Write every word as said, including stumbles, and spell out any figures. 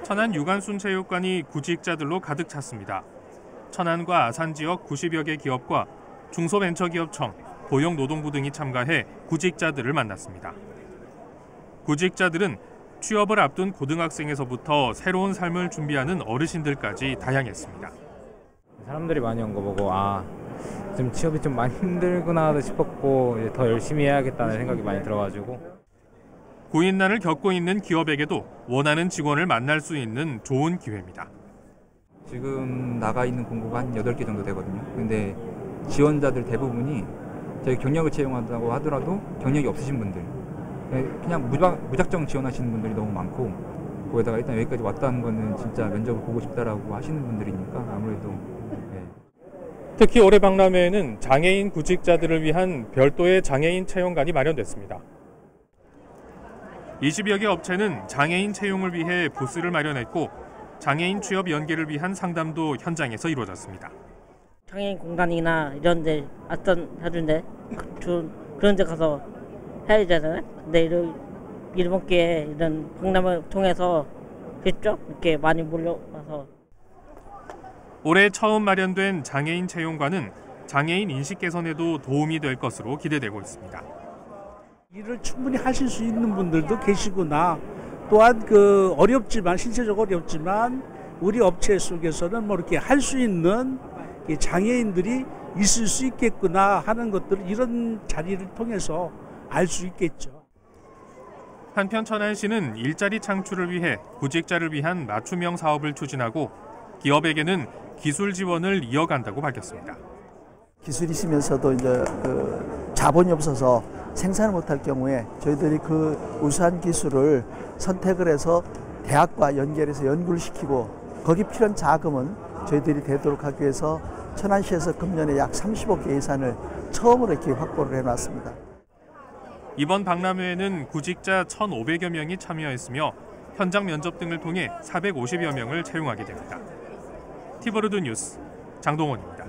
천안 유관순체육관이 구직자들로 가득 찼습니다. 천안과 아산 지역 구십여 개 기업과 중소벤처기업청, 고용노동부 등이 참가해 구직자들을 만났습니다. 구직자들은 취업을 앞둔 고등학생에서부터 새로운 삶을 준비하는 어르신들까지 다양했습니다. 사람들이 많이 온 거 보고 아, 좀 취업이 좀 많이 힘들구나 싶었고 이제 더 열심히 해야겠다는 생각이 많이 들어가지고. 고인난을 겪고 있는 기업에게도 원하는 직원을 만날 수 있는 좋은 기회입니다. 지금 나가 있는 공고가 한 여덟 개 정도 되거든요. 근데 지원자들 대부분이 저희 경력을 채용한다고 하더라도 경력이 없으신 분들, 그냥 무작, 무작정 지원하시는 분들이 너무 많고, 거기다가 일단 여기까지 왔다는 거는 진짜 면접을 보고 싶다라고 하시는 분들이니까 아무래도. 네. 특히 올해 박람회에는 장애인 구직자들을 위한 별도의 장애인 채용관이 마련됐습니다. 이십여 개 업체는 장애인 채용을 위해 부스를 마련했고, 장애인 취업 연계를 위한 상담도 현장에서 이루어졌습니다. 장애인 공간이나 이런 데 어떤 해준데 그런 데 가서 해야 되잖아요. 근데 이런, 이번 기회에 이런 박람회를 통해서 직접 이렇게 많이 몰려와서. 올해 처음 마련된 장애인 채용관은 장애인 인식 개선에도 도움이 될 것으로 기대되고 있습니다. 일을 충분히 하실 수 있는 분들도 계시구나. 또한 그 어렵지만 신체적으로 어렵지만 우리 업체 속에서는 뭐 이렇게 할 수 있는 장애인들이 있을 수 있겠구나 하는 것들을 이런 자리를 통해서 알 수 있겠죠. 한편 천안시는 일자리 창출을 위해 구직자를 위한 맞춤형 사업을 추진하고 기업에게는 기술 지원을 이어간다고 밝혔습니다. 기술이 있으면서도 이제 그 자본이 없어서 생산을 못할 경우에 저희들이 그 우수한 기술을 선택을 해서 대학과 연결해서 연구를 시키고 거기 필요한 자금은 저희들이 되도록 하기 위해서 천안시에서 금년에 약 삼십억 개 예산을 처음으로 이렇게 확보를 해놨습니다. 이번 박람회에는 구직자 천오백여 명이 참여했으며 현장 면접 등을 통해 사백오십여 명을 채용하게 됩니다. 티버루드 뉴스 장동원입니다.